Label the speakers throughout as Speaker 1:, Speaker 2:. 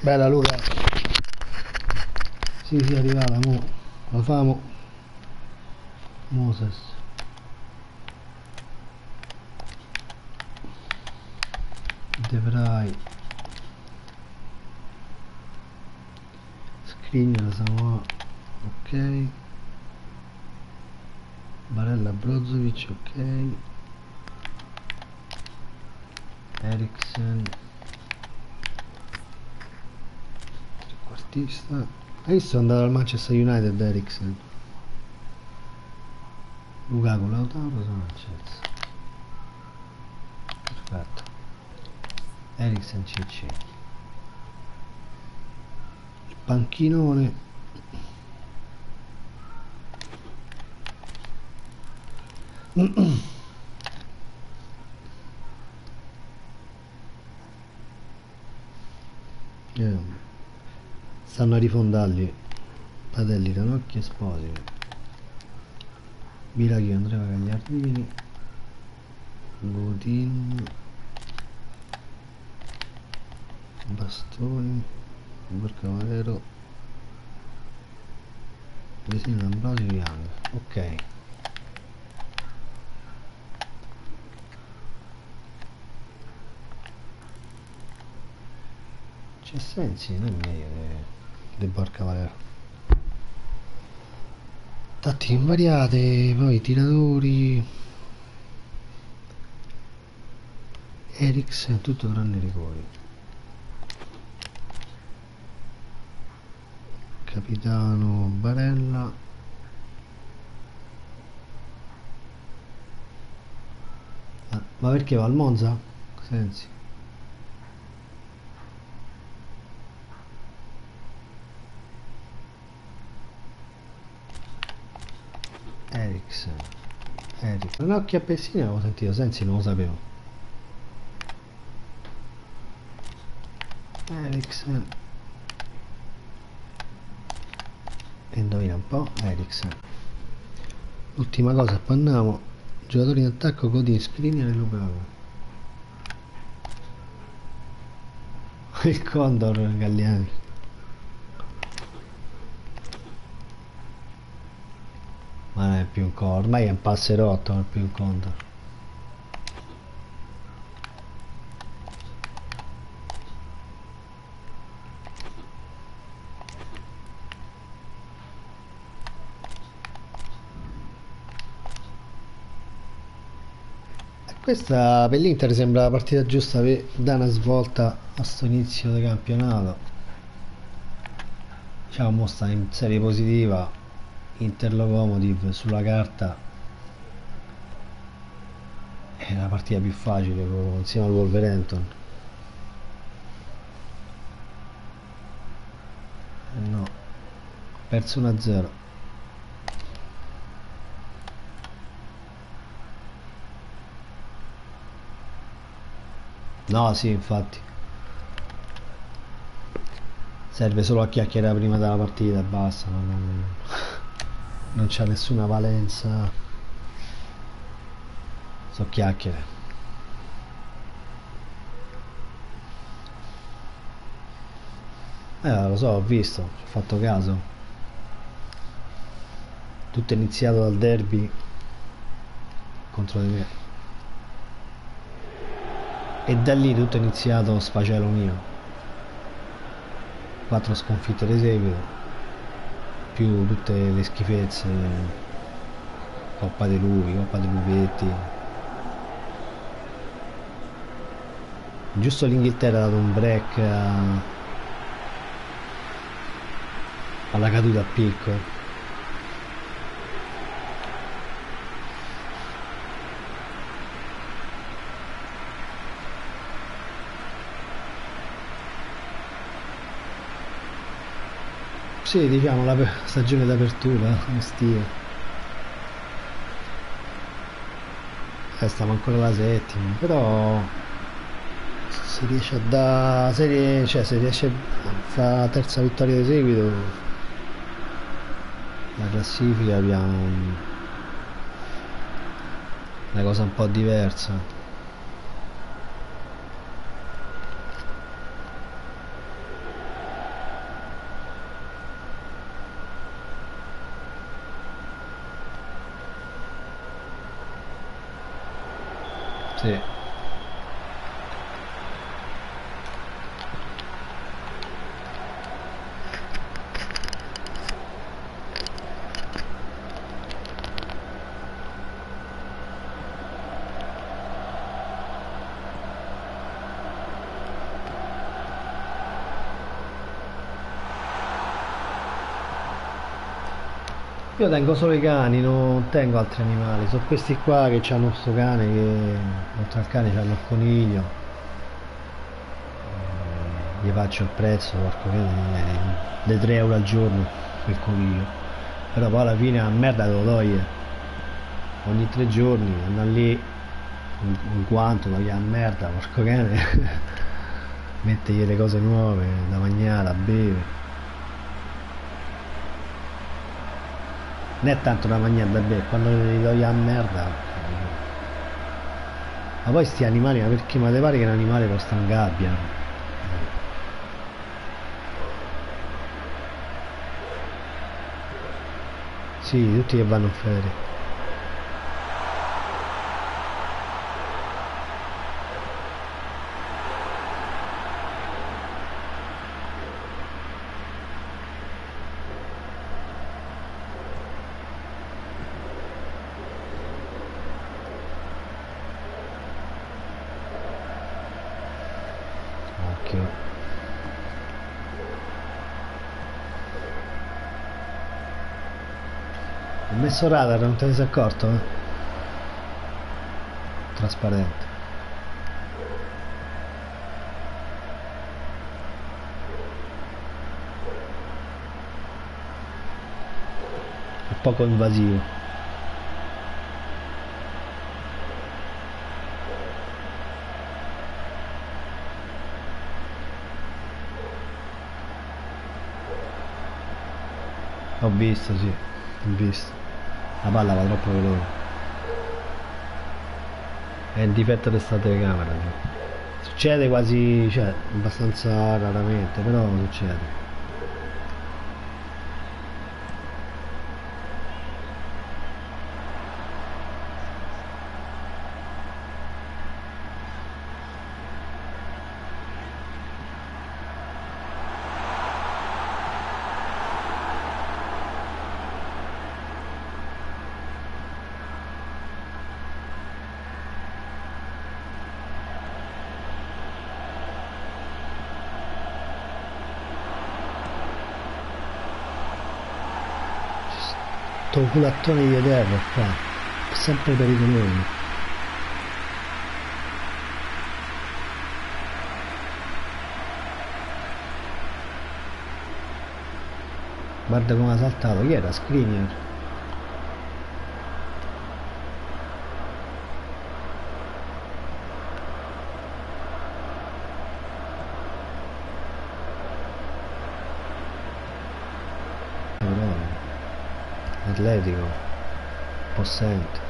Speaker 1: Bella Luca. Sì, è arrivata, mo. La famo. Moses. De Vrij. Skriniar, Samoa. Ok. Barella, Brozovic, ok. Eriksen. Trequartista. Hai visto è andato al Manchester United Eriksen? Lukaku, Lautaro, Sanchez. Perfetto. Eriksen CC. Il panchinone. Stanno a rifondarli Patelli, Ranocchi e Sposi. Biraghi, Andrea Gagliardini, Godin, Bastoni, Borca Valero, Vesino, Ambrosio, Young. Ok. C'è Sensi, non è meglio di Borca Valero. Tattiche invariate, poi tiratori. Eriksen, tutto tranne rigori. Capitano Barella. Ma perché va al Monza? Sensi. Eriksen. Ranocchia a Pessina l'avevo sentito, Sensi non lo sapevo. Eriksen. E indovina un po', Eriksen. Ultima cosa, poi andiamo. Giocatori in attacco, Godin, Skriniar e Lukaku. Il Condor Galliani. Ma non è più un Condor, ormai è un passerotto, non è più un Condor. Questa per l'Inter sembra la partita giusta per dare una svolta a sto inizio di campionato. Diciamo mo sta in serie positiva, Inter Locomotive sulla carta è la partita più facile insieme al Wolverhampton. No, perso 1-0. No, sì, infatti. Serve solo a chiacchierare prima della partita e basta, non c'ha nessuna valenza. So chiacchiere. Lo so, ho visto, ci ho fatto caso. Tutto è iniziato dal derby contro di me. E da lì tutto è iniziato sfacelo mio. 4 sconfitte di seguito, più tutte le schifezze, Coppa dei Lupi, Coppa dei Lupetti. Giusto l'Inghilterra ha dato un break alla caduta a picco. Sì, diciamo la stagione d'apertura estiva. Stiamo ancora alla settima, però se riesce a dare serie, cioè se riesce a fare la terza vittoria di seguito, la classifica abbiamo una cosa un po' diversa. Sì. Io tengo solo i cani, non tengo altri animali. Sono questi qua che hanno sto cane che oltre al cane c'hanno il coniglio. Gli faccio il prezzo, porco cane, dei 3 euro al giorno per il coniglio. Però poi alla fine la merda te lo toglie. Ogni 3 giorni andare lì un guanto, toglie la merda, porco cane. Mettegli le cose nuove, da mangiare, da bere. Non è tanto da mangiare da bere, quando gli togli la merda. Ma poi sti animali, ma perché? Ma te pare che un animale possa in gabbia? Sì, tutti che vanno in ferie. Occhio. Ho messo radar, non te ne sei accorto? Trasparente. È poco invasivo. Ho visto, sì, ho visto. La palla va troppo veloce. È il difetto di sta telecamera, cioè. Succede quasi, cioè, abbastanza raramente, però succede. Sto culattone di terra qua, è sempre pericoloso. Guarda come ha saltato, chi era? Skriniar. Atletico, possente.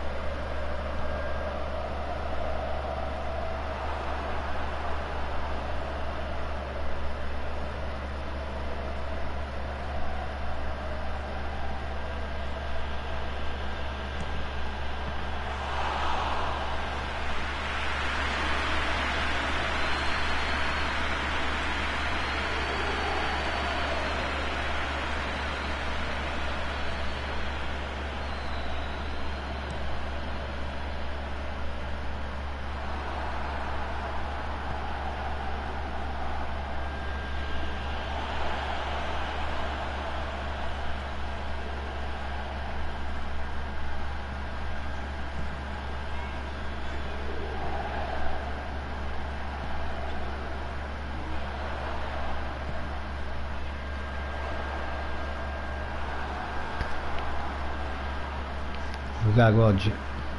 Speaker 1: Lukaku oggi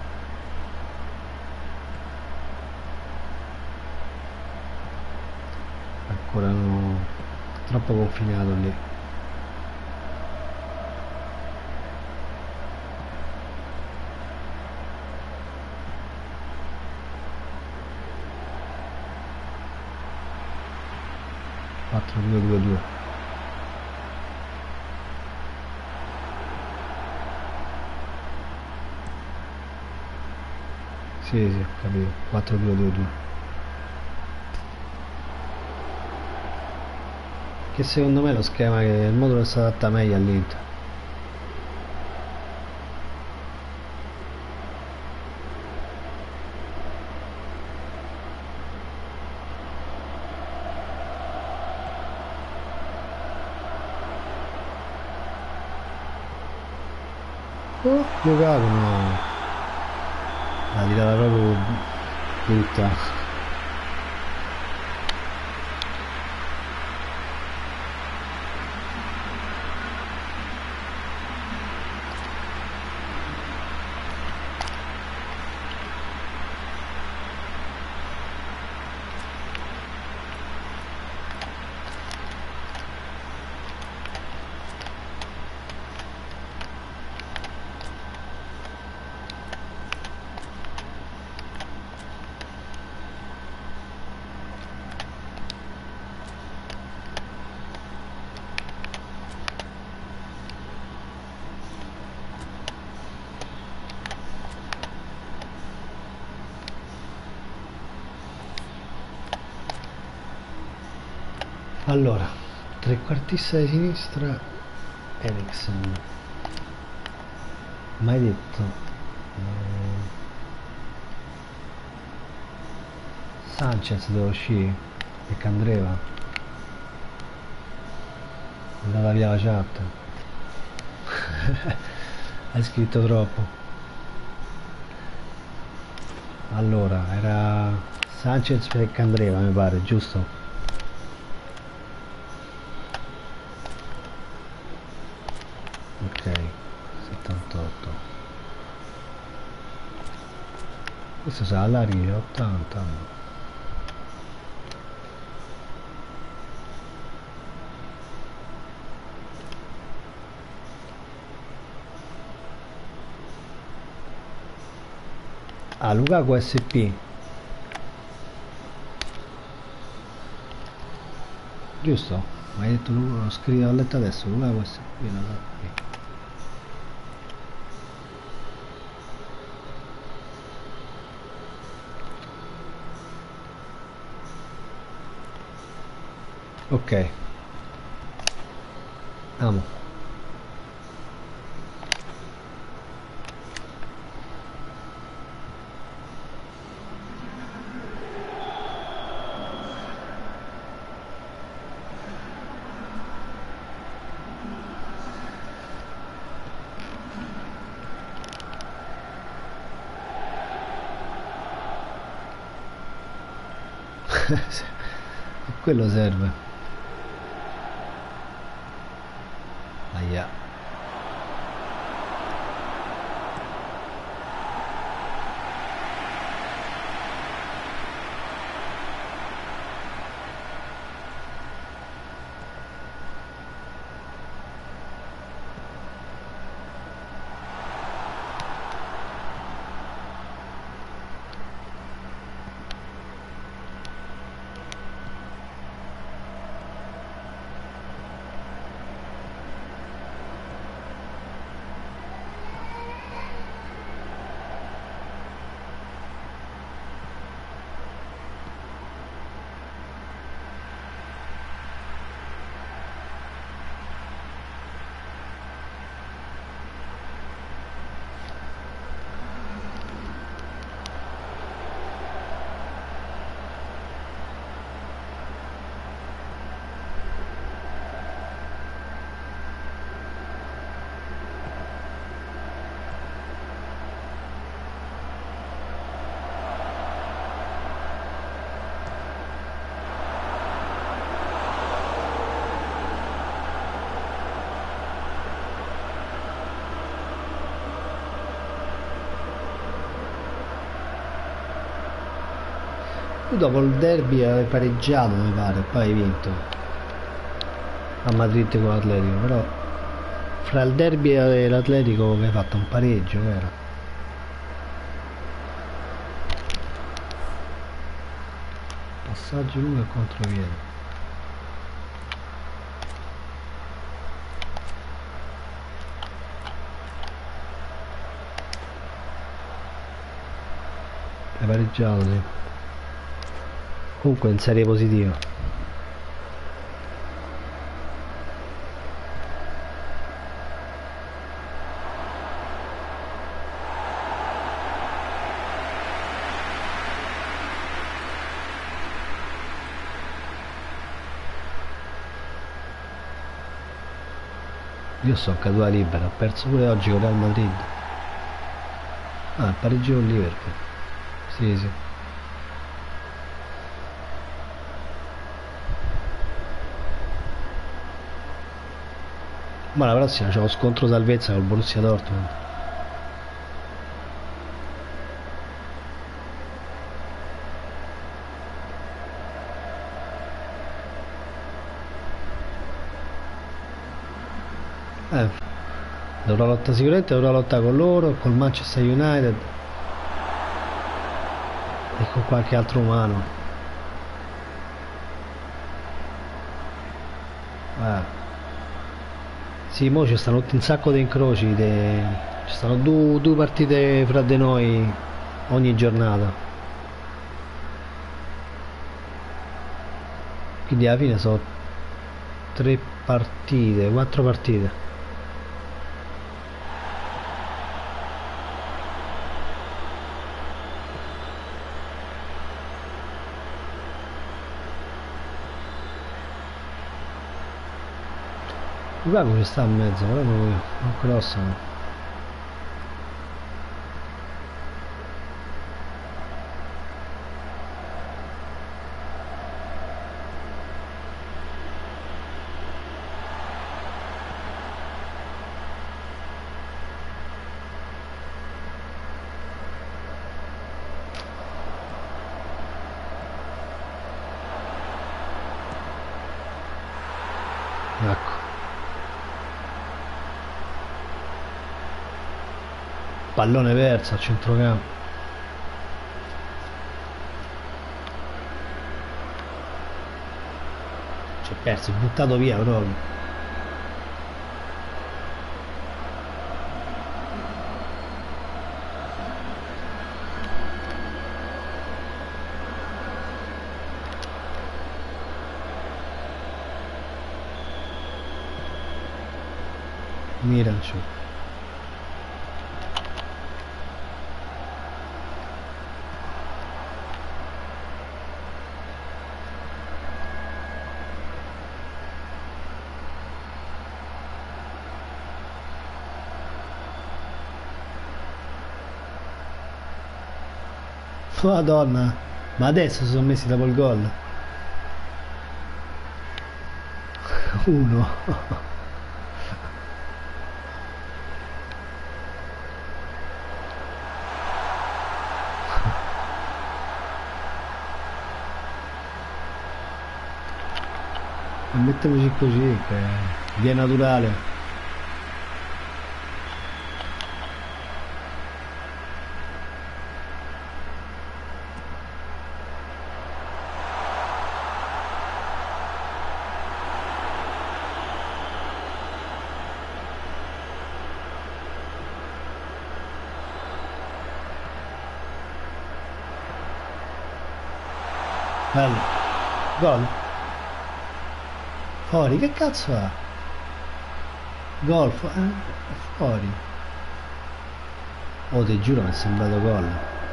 Speaker 1: ancora troppo confinato lì. Quattro due due due. Sì, sì, ho capito. 4-2-2-2. Che secondo me è lo schema che il modulo che si adatta meglio all'Inter. Oh, Lukaku no. La tirata proprio brutta. Allora, trequartista di sinistra Eriksen. Mai detto. Sanchez deve uscire perché Andreva è andata via la chat. Hai scritto troppo. Allora, era Sanchez per Candreva mi pare, giusto? Ok, 78. Questo sarà larghi 80. Ah, Lukaku SP. Giusto? Ma hai detto lo scrivo a letto adesso, Lukaku SP, non so qui. Ok, amo. E quello serve. Aia. Tu dopo il derby hai pareggiato mi pare, poi hai vinto a Madrid con l'Atletico, però fra il derby e l'Atletico hai fatto un pareggio, vero? Passaggio lungo e contropiede. Hai pareggiato, sì. Comunque in serie positiva. Io sto a caduta libera, ho perso pure oggi con Real Madrid. Ah, pareggio con Liverpool. Sì, sì. Ma la prossima c'è lo scontro salvezza col Borussia Dortmund. Dovrò lottare sicuramente, dovrò lottare con loro, col Manchester United e con qualche altro umano. Sì, mo ci stanno tutti un sacco di incroci, ci stanno due partite fra di noi ogni giornata. Quindi alla fine sono 3 partite, 4 partite. Lukaku ci sta in mezzo, però non grosso. Ecco. Pallone perso a centrocampo. Ci è perso, è buttato via proprio. Miranchuk. Madonna, ma adesso si sono messi dopo il gol. Uno. E mettiamoci così, che via naturale. Bello. Gol. Fuori, che cazzo è? Gol, fuori. Oh, ti giuro mi è sembrato gol.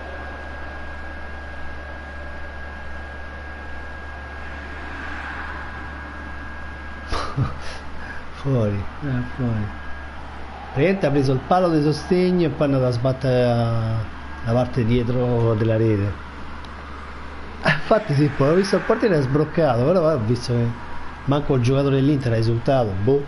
Speaker 1: Fuori, fuori. Praticamente ha preso il palo di sostegno e poi è andato a sbattere la parte dietro della rete. Infatti sì, poi ho visto il portiere è sbroccato, però ho visto che manco il giocatore dell'Inter ha esultato, boh.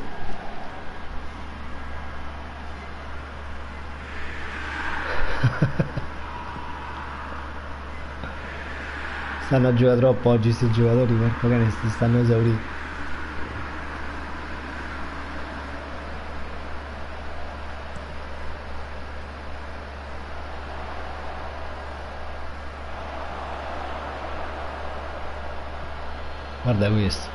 Speaker 1: Stanno a giocare troppo oggi questi giocatori, porco cane, si stanno esauriti. Guarda questo.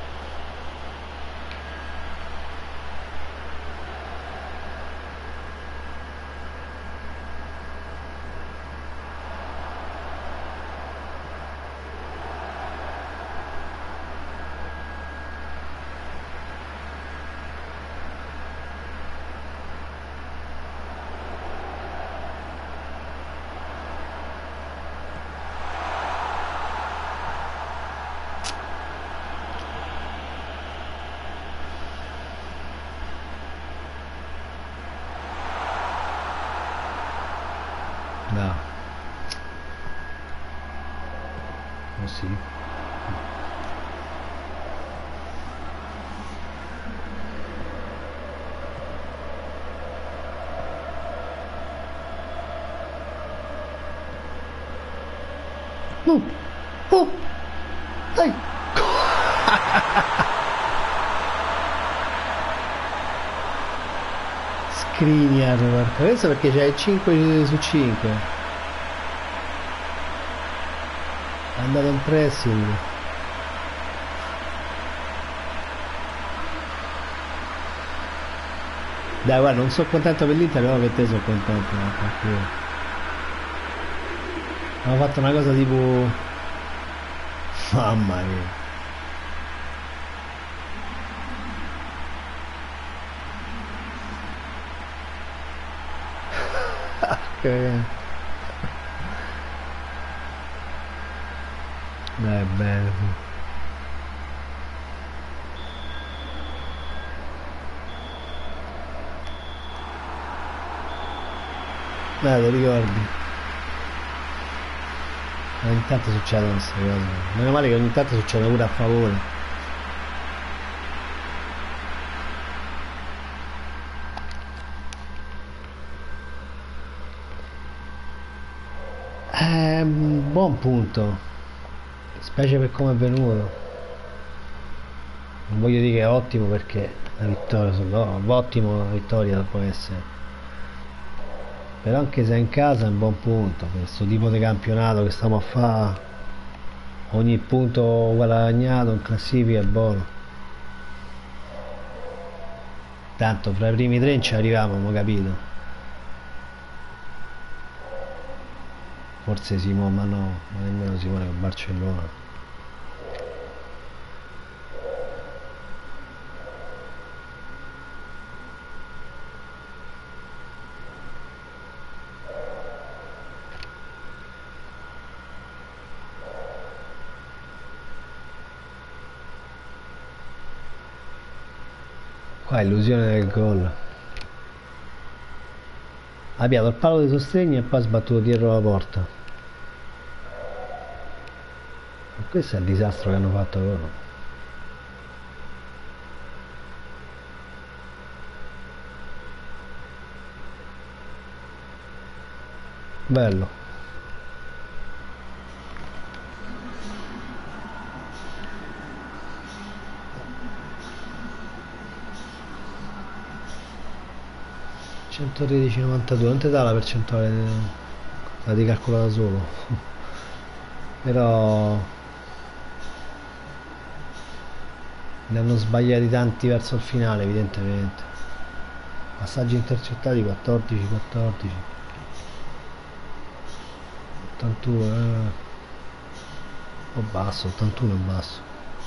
Speaker 1: No. Oh sì. Oh, oh, dai. Skriniar, porca. Questo perché c'è 5 su 5. È andato in pressing. Dai, guarda, non sono contento per l'Inter, però per te sono contento. Perché hanno fatto una cosa tipo... Mamma mia. Che... Dai, bene. Dai, lo ricordi? Ogni tanto succedono queste cose. Meno male che ogni tanto succedono pure a favore. È un buon punto, specie per come è venuto. Non voglio dire che è ottimo perché la vittoria, no, ottimo la vittoria può essere. Però anche se è in casa è un buon punto, per questo tipo di campionato che stiamo a fare, ogni punto guadagnato in classifica è buono. Tanto fra i primi tre ci arriviamo, abbiamo capito. Forse Simone, ma no, ma nemmeno Simone con Barcellona. Qua illusione del gol. Ha piato il palo di sostegno e poi ha sbattuto dietro la porta. E questo è il disastro che hanno fatto loro. Bello. ...113,92, non ti dà la percentuale, la di calcola da solo. Però ne hanno sbagliati tanti verso il finale, evidentemente. Passaggi intercettati 14, 14, 81, o basso, 81 è basso.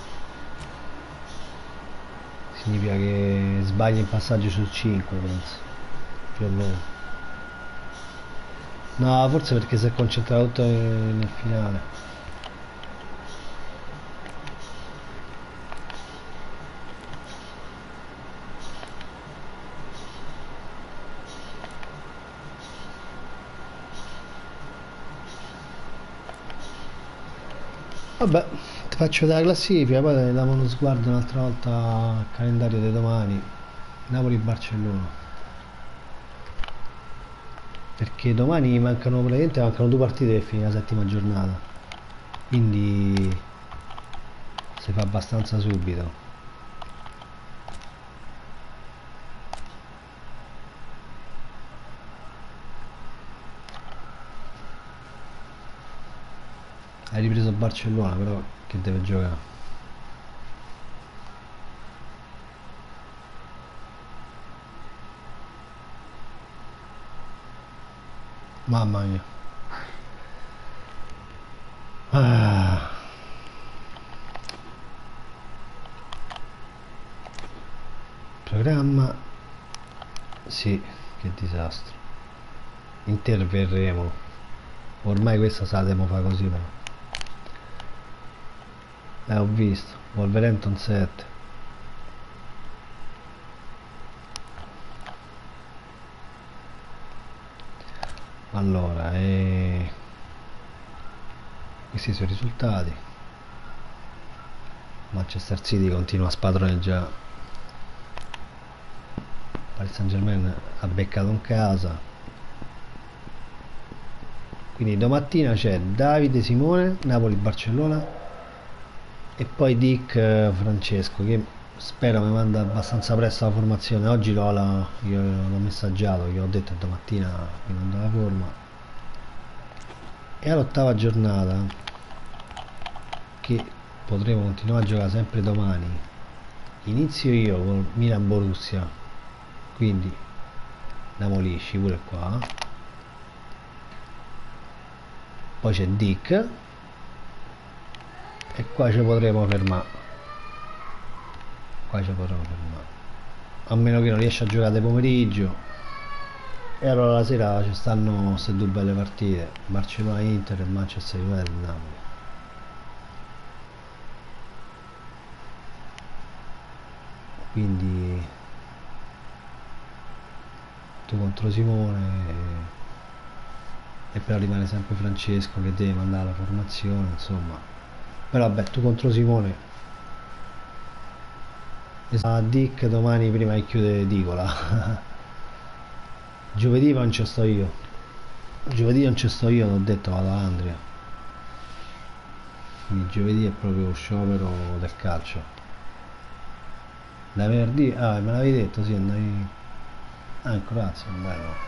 Speaker 1: Significa che sbagli in passaggio su 5, penso, più o meno. No, forse perché si è concentrato tutto nel finale. Vabbè, ti faccio vedere la classifica, poi diamo uno sguardo un'altra volta al calendario di domani. Napoli-Barcellona. Perché domani mancano 2 partite per finire la settima giornata. Quindi si fa abbastanza subito. Hai ripreso Barcellona, però che deve giocare. Mamma mia. Ah. Programma. Sì, che disastro. Interverremo. Ormai questa sappiamo fa così però. Ho visto. Wolverhampton 7. Allora, questi sono i risultati. Manchester City continua a spadroneggiare. Paris Saint-Germain ha beccato in casa. Quindi domattina c'è Davide Simone, Napoli-Barcellona, e poi Dick Francesco, che spero mi manda abbastanza presto la formazione. Oggi io l'ho messaggiato, gli ho detto che domattina mi manda la forma. E all'8ª giornata, che potremo continuare a giocare sempre domani, inizio io con Milan Borussia, quindi Namolisci pure qua. Poi c'è Dick e qua ci potremo fermare. A meno che non riesci a giocare di pomeriggio. E allora la sera ci stanno queste due belle partite, Barcellona Inter e Manchester United Napoli. Quindi tu contro Simone, e però rimane sempre Francesco che deve mandare la formazione, insomma. Però vabbè, tu contro Simone. A Dick domani prima che chiude Dicola. Giovedì non ci sto io. L'ho detto, vado a Andrea. Quindi giovedì è proprio sciopero del calcio. Da venerdì, me l'avevi detto, sì, andavi. Ah, grazie, bello.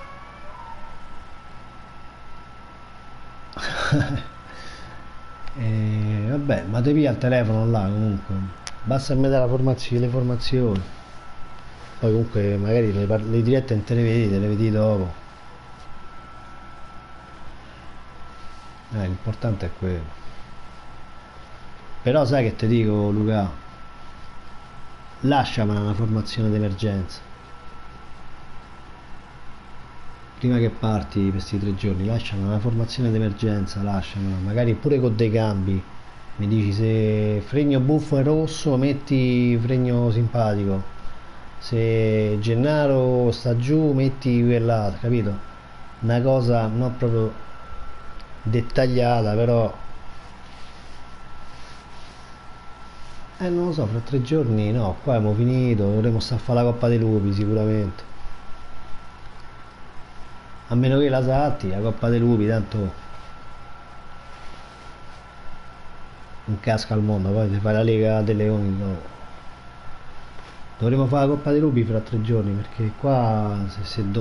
Speaker 1: E vabbè, ma te via il telefono là comunque. Basta che mi dai le formazioni. Poi comunque magari le dirette non te le vedi dopo. L'importante è quello. Però sai che ti dico, Luca, lasciamela una formazione d'emergenza. Prima che parti per questi 3 giorni, lasciamela una formazione d'emergenza, lasciamela, magari pure con dei cambi. Mi dici se Fregno buffo è rosso, metti Fregno simpatico. Se Gennaro sta giù, metti quella, capito? Una cosa non proprio dettagliata, però non lo so, fra 3 giorni no, qua abbiamo finito, dovremo stare a fare la Coppa dei Lupi sicuramente. A meno che la salti, la Coppa dei Lupi, tanto non casca al mondo, poi si fa la Lega dei Leoni dopo. Dovremo fare la Coppa dei Lupi fra 3 giorni, perché qua se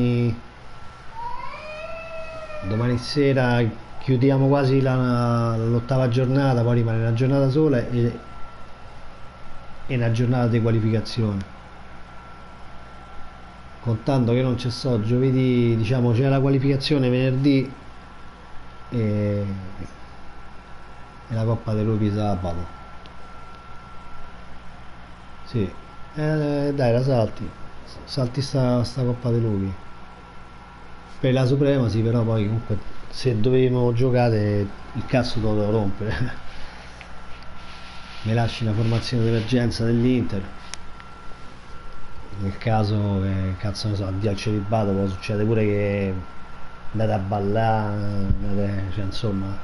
Speaker 1: domani sera chiudiamo quasi l'8ª giornata, poi rimane una giornata sola e una giornata di qualificazione, contando che non c'è giovedì, diciamo c'è la qualificazione venerdì e la Coppa dei Lupi sabato. Sì, dai, la salti sta Coppa dei Lupi per la Suprema, sì, però poi comunque se dovevamo giocare il cazzo te lo devo rompere. Mi lasci una formazione d'emergenza dell'Inter nel caso che cazzo ne so, addio al celibato, poi succede pure che andate a ballare, cioè insomma,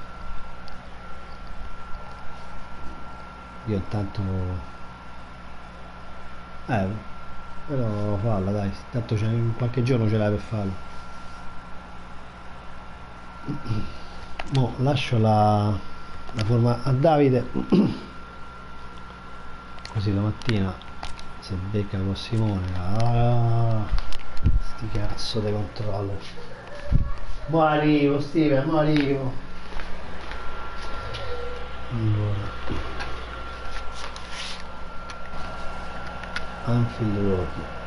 Speaker 1: io intanto però falla dai, tanto in qualche giorno ce l'hai per farlo. Mo lascio la forma a Davide così domattina se becca con Simone. Sti cazzo di controllo. Mo arrivo Steven, mo arrivo. Allora, Anfield Road.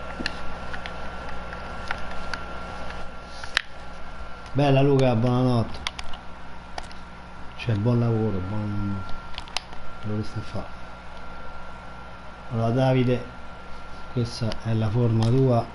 Speaker 1: Bella Luca, buonanotte. Cioè buon lavoro, buon quello che stai a fare. Allora Davide, questa è la forma tua.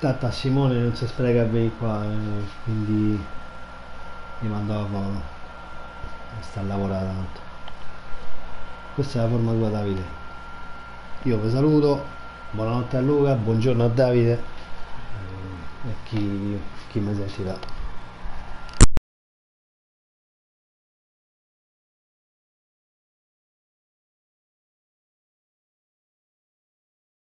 Speaker 1: tanto a Simone non si spreca a venire qua, quindi gli mando la foto, sta a lavorare tanto. Questa è la formatura Davide. Io vi saluto, buonanotte a Luca, buongiorno a Davide e chi mi sentirà.